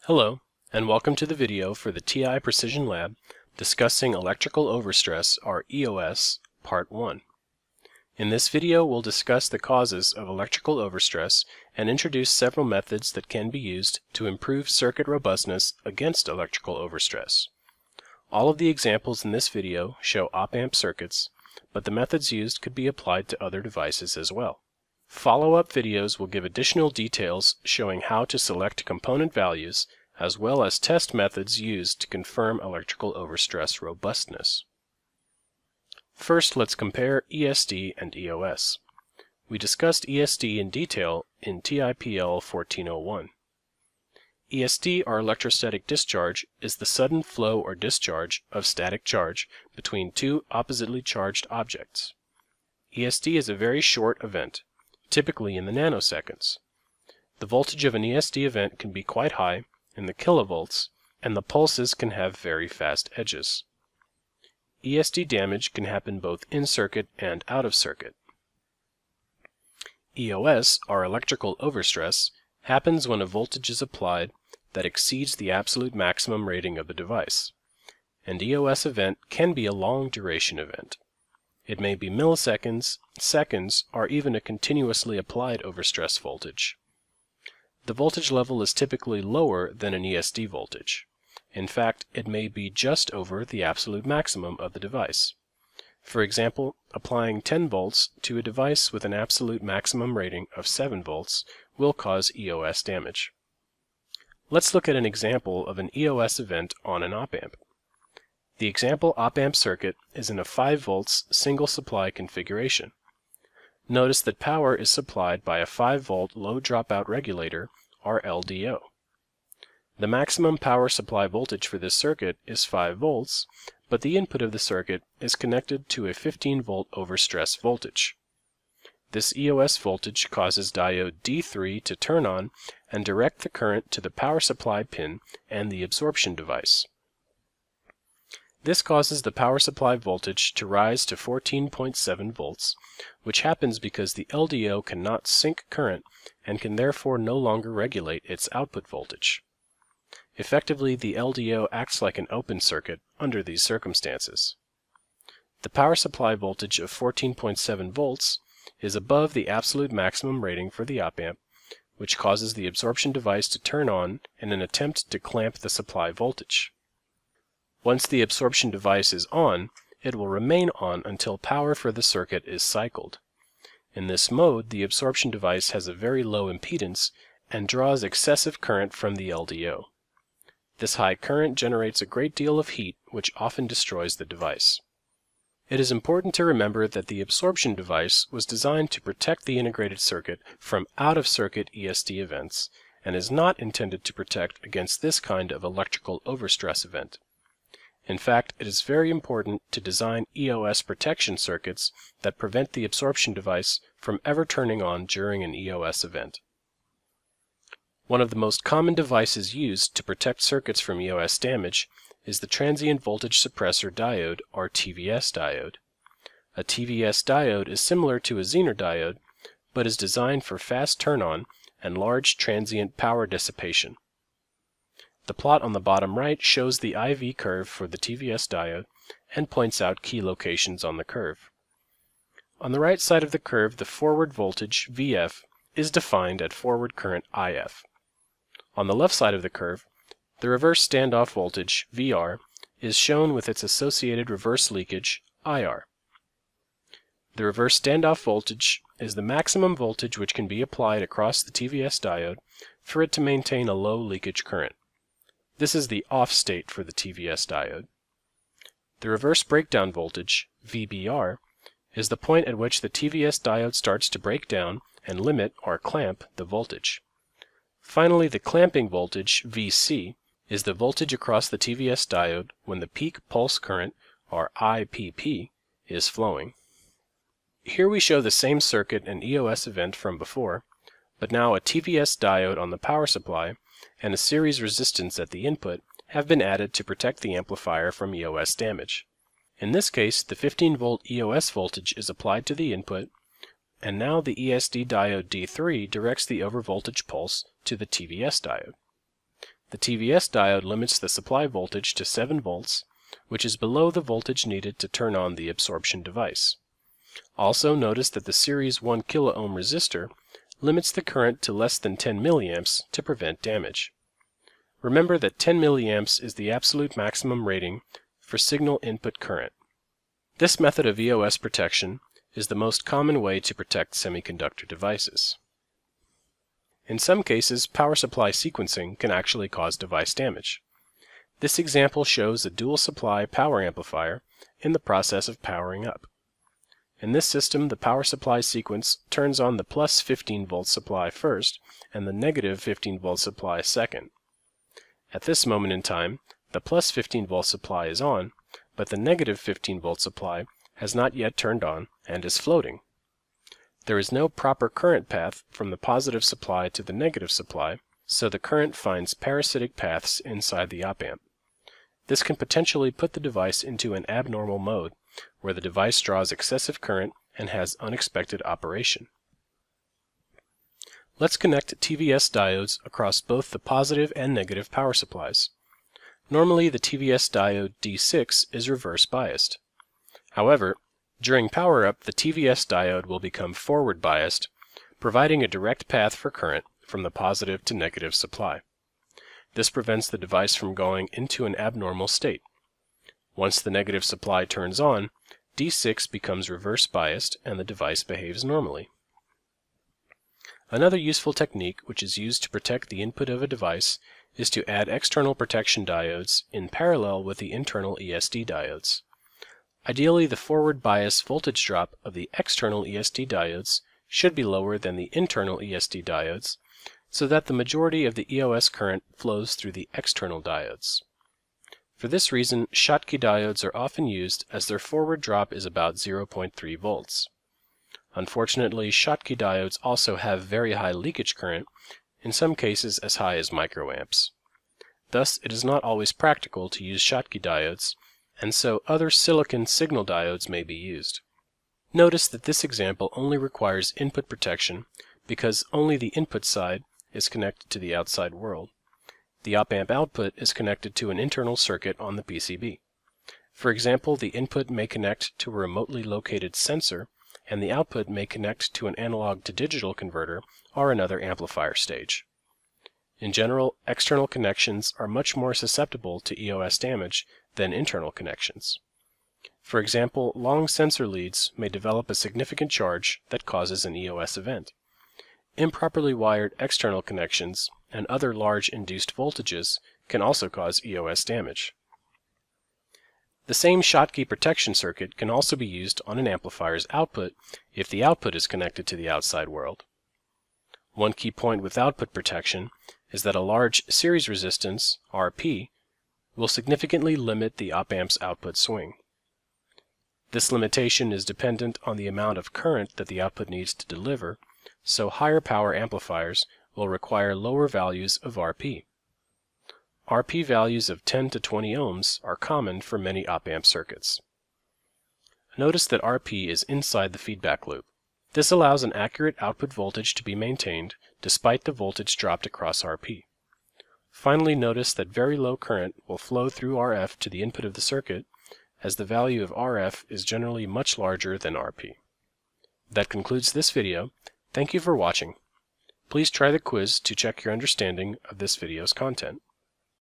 Hello, and welcome to the video for the TI Precision Lab discussing electrical overstress, or EOS, Part 1. In this video we'll discuss the causes of electrical overstress and introduce several methods that can be used to improve circuit robustness against electrical overstress. All of the examples in this video show op-amp circuits, but the methods used could be applied to other devices as well. Follow-up videos will give additional details showing how to select component values as well as test methods used to confirm electrical overstress robustness. First, let's compare ESD and EOS. We discussed ESD in detail in TIPL 1401. ESD, or electrostatic discharge, is the sudden flow or discharge of static charge between two oppositely charged objects. ESD is a very short event, typically in the nanoseconds. The voltage of an ESD event can be quite high, in the kilovolts, and the pulses can have very fast edges. ESD damage can happen both in circuit and out of circuit. EOS, or electrical overstress, happens when a voltage is applied that exceeds the absolute maximum rating of the device. An EOS event can be a long duration event. It may be milliseconds, seconds, or even a continuously applied overstress voltage. The voltage level is typically lower than an ESD voltage. In fact, it may be just over the absolute maximum of the device. For example, applying 10 volts to a device with an absolute maximum rating of 7 volts will cause EOS damage. Let's look at an example of an EOS event on an op-amp. The example op-amp circuit is in a 5 volts single supply configuration. Notice that power is supplied by a 5 volt low dropout regulator, or LDO. The maximum power supply voltage for this circuit is 5 volts, but the input of the circuit is connected to a 15 volt overstress voltage. This EOS voltage causes diode D3 to turn on and direct the current to the power supply pin and the absorption device. This causes the power supply voltage to rise to 14.7 volts, which happens because the LDO cannot sink current and can therefore no longer regulate its output voltage. Effectively, the LDO acts like an open circuit under these circumstances. The power supply voltage of 14.7 volts is above the absolute maximum rating for the op-amp, which causes the absorption device to turn on in an attempt to clamp the supply voltage. Once the absorption device is on, it will remain on until power for the circuit is cycled. In this mode, the absorption device has a very low impedance and draws excessive current from the LDO. This high current generates a great deal of heat, which often destroys the device. It is important to remember that the absorption device was designed to protect the integrated circuit from out-of-circuit ESD events and is not intended to protect against this kind of electrical overstress event. In fact, it is very important to design EOS protection circuits that prevent the absorption device from ever turning on during an EOS event. One of the most common devices used to protect circuits from EOS damage is the Transient Voltage Suppressor Diode, or TVS diode. A TVS diode is similar to a Zener diode, but is designed for fast turn-on and large transient power dissipation. The plot on the bottom right shows the IV curve for the TVS diode and points out key locations on the curve. On the right side of the curve, the forward voltage, VF, is defined at forward current IF. On the left side of the curve, the reverse standoff voltage, VR, is shown with its associated reverse leakage, IR. The reverse standoff voltage is the maximum voltage which can be applied across the TVS diode for it to maintain a low leakage current. This is the off state for the TVS diode. The reverse breakdown voltage, VBR, is the point at which the TVS diode starts to break down and limit or clamp the voltage. Finally, the clamping voltage, VC, is the voltage across the TVS diode when the peak pulse current, or IPP, is flowing. Here we show the same circuit and EOS event from before, but now a TVS diode on the power supply and a series resistance at the input have been added to protect the amplifier from EOS damage. In this case, the 15 volt EOS voltage is applied to the input, and now the ESD diode D3 directs the overvoltage pulse to the TVS diode. The TVS diode limits the supply voltage to 7 volts, which is below the voltage needed to turn on the absorption device. Also notice that the series 1 kilo-ohm resistor limits the current to less than 10 milliamps to prevent damage. Remember that 10 milliamps is the absolute maximum rating for signal input current. This method of EOS protection is the most common way to protect semiconductor devices. In some cases, power supply sequencing can actually cause device damage. This example shows a dual supply power amplifier in the process of powering up. In this system, the power supply sequence turns on the plus 15 volt supply first and the negative 15 volt supply second. At this moment in time, the plus 15 volt supply is on, but the negative 15 volt supply has not yet turned on and is floating. There is no proper current path from the positive supply to the negative supply, so the current finds parasitic paths inside the op-amp. This can potentially put the device into an abnormal mode, where the device draws excessive current and has unexpected operation. Let's connect TVS diodes across both the positive and negative power supplies. Normally the TVS diode D6 is reverse biased. However, during power-up, the TVS diode will become forward biased, providing a direct path for current from the positive to negative supply. This prevents the device from going into an abnormal state. Once the negative supply turns on, D6 becomes reverse biased and the device behaves normally. Another useful technique which is used to protect the input of a device is to add external protection diodes in parallel with the internal ESD diodes. Ideally, the forward bias voltage drop of the external ESD diodes should be lower than the internal ESD diodes, so that the majority of the EOS current flows through the external diodes. For this reason, Schottky diodes are often used as their forward drop is about 0.3 volts. Unfortunately, Schottky diodes also have very high leakage current, in some cases as high as microamps. Thus, it is not always practical to use Schottky diodes, and so other silicon signal diodes may be used. Notice that this example only requires input protection because only the input side is connected to the outside world. The op-amp output is connected to an internal circuit on the PCB. For example, the input may connect to a remotely located sensor, and the output may connect to an analog to digital converter or another amplifier stage. In general, external connections are much more susceptible to EOS damage than internal connections. For example, long sensor leads may develop a significant charge that causes an EOS event. Improperly wired external connections and other large induced voltages can also cause EOS damage. The same Schottky protection circuit can also be used on an amplifier's output if the output is connected to the outside world. One key point with output protection is that a large series resistance, RP, will significantly limit the op-amp's output swing. This limitation is dependent on the amount of current that the output needs to deliver, so higher power amplifiers will require lower values of RP. RP values of 10 to 20 ohms are common for many op-amp circuits. Notice that RP is inside the feedback loop. This allows an accurate output voltage to be maintained despite the voltage dropped across RP. Finally, notice that very low current will flow through RF to the input of the circuit, as the value of RF is generally much larger than RP. That concludes this video. Thank you for watching. Please try the quiz to check your understanding of this video's content.